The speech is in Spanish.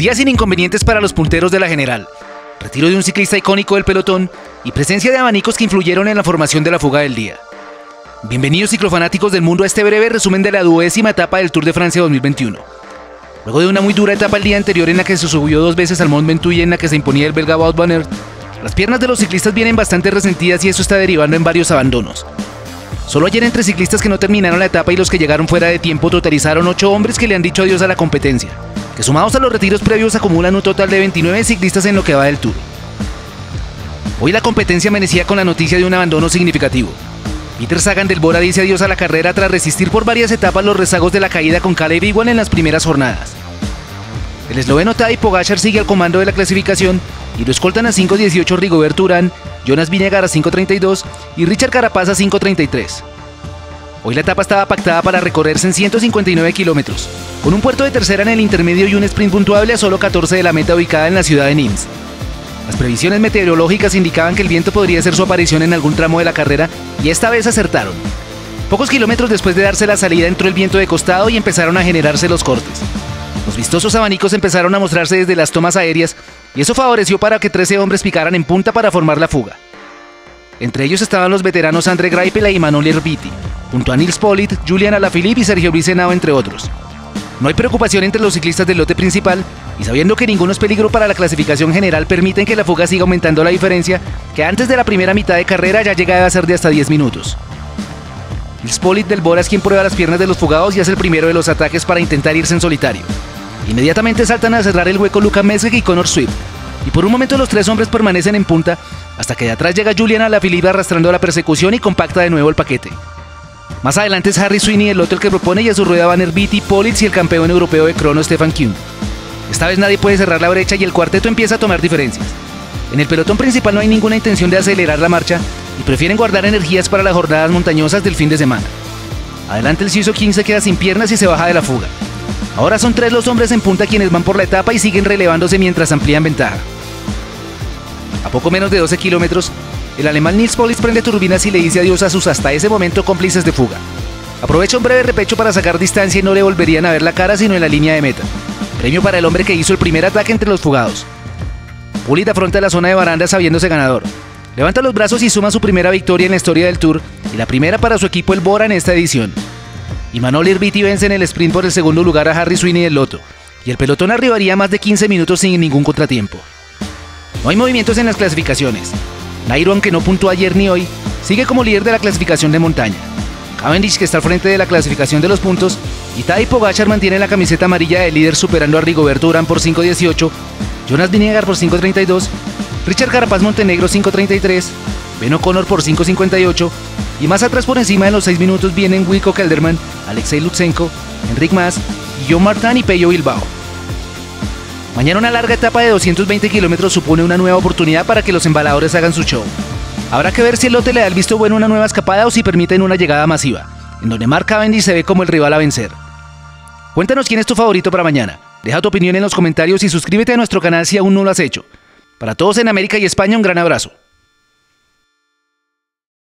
Día sin inconvenientes para los punteros de la general. Retiro de un ciclista icónico del pelotón y presencia de abanicos que influyeron en la formación de la fuga del día. Bienvenidos ciclofanáticos del mundo a este breve resumen de la 12ª etapa del Tour de Francia 2021. Luego de una muy dura etapa el día anterior en la que se subió 2 veces al Mont Ventoux y en la que se imponía el belga Wout van Aert, las piernas de los ciclistas vienen bastante resentidas y eso está derivando en varios abandonos. Solo ayer entre ciclistas que no terminaron la etapa y los que llegaron fuera de tiempo totalizaron 8 hombres que le han dicho adiós a la competencia, que sumados a los retiros previos acumulan un total de 29 ciclistas en lo que va del Tour. Hoy la competencia amanecía con la noticia de un abandono significativo. Peter Sagan del Bora dice adiós a la carrera tras resistir por varias etapas los rezagos de la caída con Caleb Ewan en las primeras jornadas. El esloveno Tadej Pogačar sigue al comando de la clasificación y lo escoltan a 5:18 Rigoberto Urán, Jonas Vingegaard a 5:32 y Richard Carapaz a 5:33. Hoy la etapa estaba pactada para recorrerse en 159 kilómetros, con un puerto de tercera en el intermedio y un sprint puntuable a solo 14 de la meta ubicada en la ciudad de Nimes. Las previsiones meteorológicas indicaban que el viento podría hacer su aparición en algún tramo de la carrera y esta vez acertaron. Pocos kilómetros después de darse la salida entró el viento de costado y empezaron a generarse los cortes. Los vistosos abanicos empezaron a mostrarse desde las tomas aéreas y eso favoreció para que 13 hombres picaran en punta para formar la fuga. Entre ellos estaban los veteranos André Greipel y Manuel Herbiti, junto a Nils Politt, Julian Alaphilippe y Sergio Luis Henao, entre otros. No hay preocupación entre los ciclistas del lote principal y sabiendo que ninguno es peligro para la clasificación general permiten que la fuga siga aumentando la diferencia, que antes de la primera mitad de carrera ya llegaba a ser de hasta 10 minutos. Nils Politt del Bora es quien prueba las piernas de los fugados y es el primero de los ataques para intentar irse en solitario. Inmediatamente saltan a cerrar el hueco Luka Mesgic y Connor Swift, y por un momento los 3 hombres permanecen en punta hasta que de atrás llega Julian Alaphilippe arrastrando la persecución y compacta de nuevo el paquete. Más adelante es Harry Sweeney el otro el que propone y a su rueda van Herbiti, Politt y el campeón europeo de crono Stefan Kuhn. Esta vez nadie puede cerrar la brecha y el cuarteto empieza a tomar diferencias. En el pelotón principal no hay ninguna intención de acelerar la marcha y prefieren guardar energías para las jornadas montañosas del fin de semana. Adelante el suizo King se queda sin piernas y se baja de la fuga. Ahora son 3 los hombres en punta quienes van por la etapa y siguen relevándose mientras amplían ventaja. A poco menos de 12 kilómetros, el alemán Nils Politt prende turbinas y le dice adiós a sus hasta ese momento cómplices de fuga. Aprovecha un breve repecho para sacar distancia y no le volverían a ver la cara sino en la línea de meta. Premio para el hombre que hizo el primer ataque entre los fugados. Politt afronta la zona de baranda sabiéndose ganador. Levanta los brazos y suma su primera victoria en la historia del Tour y la primera para su equipo el Bora en esta edición. Y Manuel Herbiti vence en el sprint por el segundo lugar a Harry Sweeney del Lotto, y el pelotón arribaría más de 15 minutos sin ningún contratiempo. No hay movimientos en las clasificaciones. Nairo, aunque no puntuó ayer ni hoy, sigue como líder de la clasificación de montaña. Cavendish, que está al frente de la clasificación de los puntos, y Tadej Pogačar mantiene la camiseta amarilla de líder superando a Rigoberto Urán por 5:18, Jonas Vingegaard por 5:32, Richard Carapaz Montenegro 5:33, Ben O'Connor por 5:58, y más atrás por encima de los 6 minutos vienen Wilco Kelderman, Alexei Lutsenko, Enric Mas, Guillaume Martin y Pello Bilbao. Mañana una larga etapa de 220 kilómetros supone una nueva oportunidad para que los embaladores hagan su show. Habrá que ver si el lote le da el visto bueno a una nueva escapada o si permiten una llegada masiva, en donde Mark Cavendish se ve como el rival a vencer. Cuéntanos quién es tu favorito para mañana. Deja tu opinión en los comentarios y suscríbete a nuestro canal si aún no lo has hecho. Para todos en América y España, un gran abrazo.